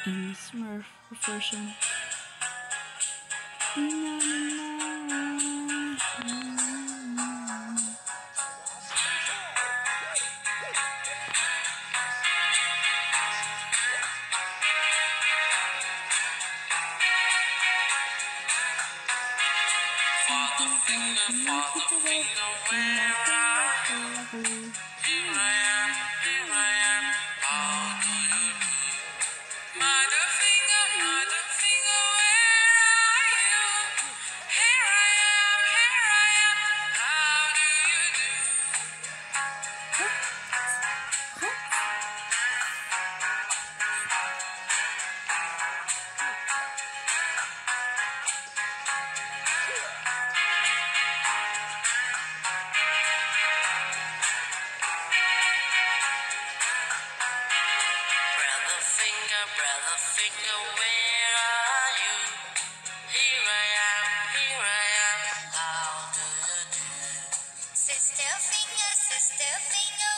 in Smurf version. Father finger, where are you? Here I am, how do you do? Mother finger, where are you? Here I am, how do you do? Brother finger, where are you? Here I am, how do you do? Sister finger,